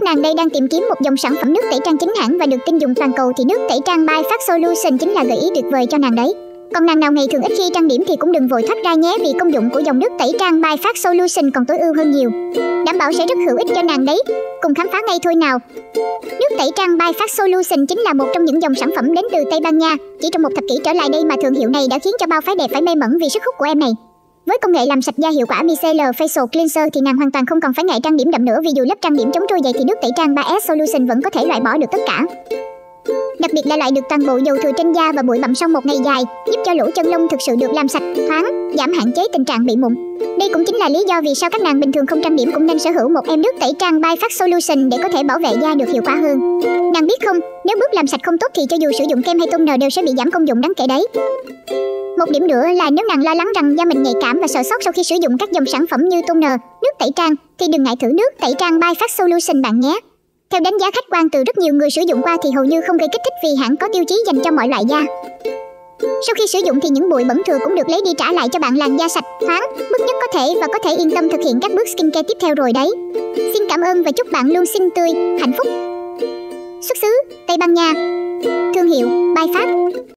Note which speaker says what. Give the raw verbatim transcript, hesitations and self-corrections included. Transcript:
Speaker 1: nàng đây đang tìm kiếm một dòng sản phẩm nước tẩy trang chính hãng và được tin dùng toàn cầu thì nước tẩy trang by Fast Solution chính là gợi ý tuyệt vời cho nàng đấy. Còn nàng nào ngày thường ít khi trang điểm thì cũng đừng vội thoát ra nhé, vì công dụng của dòng nước tẩy trang by Fast Solution còn tối ưu hơn nhiều. Đảm bảo sẽ rất hữu ích cho nàng đấy. Cùng khám phá ngay thôi nào. Nước tẩy trang by Fast Solution chính là một trong những dòng sản phẩm đến từ Tây Ban Nha. Chỉ trong một thập kỷ trở lại đây mà thương hiệu này đã khiến cho bao phái đẹp phải mê mẩn vì sức hút của em này. Với công nghệ làm sạch da hiệu quả Micellar Facial Cleanser thì nàng hoàn toàn không còn phải ngại trang điểm đậm nữa, vì dù lớp trang điểm chống trôi dày thì nước tẩy trang by Fast Solution vẫn có thể loại bỏ được tất cả. Đặc biệt là loại được toàn bộ dầu thừa trên da và bụi bặm sau một ngày dài, giúp cho lỗ chân lông thực sự được làm sạch, thoáng, giảm hạn chế tình trạng bị mụn. Đây cũng chính là lý do vì sao các nàng bình thường không trang điểm cũng nên sở hữu một em nước tẩy trang by Fast Solution để có thể bảo vệ da được hiệu quả hơn. Nàng biết không, nếu bước làm sạch không tốt thì cho dù sử dụng kem hay toner đều sẽ bị giảm công dụng đáng kể đấy. Một điểm nữa là nếu nàng lo lắng rằng da mình nhạy cảm và sợ sót sau khi sử dụng các dòng sản phẩm như toner, nước tẩy trang thì đừng ngại thử nước tẩy trang by Fast Solution bạn nhé. Theo đánh giá khách quan từ rất nhiều người sử dụng qua thì hầu như không gây kích thích vì hãng có tiêu chí dành cho mọi loại da. Sau khi sử dụng thì những bụi bẩn thừa cũng được lấy đi trả lại cho bạn làn da sạch, thoáng, mức nhất có thể và có thể yên tâm thực hiện các bước skincare tiếp theo rồi đấy. Xin cảm ơn và chúc bạn luôn xinh tươi, hạnh phúc. Xuất xứ Tây Ban Nha. Thương hiệu by Fast.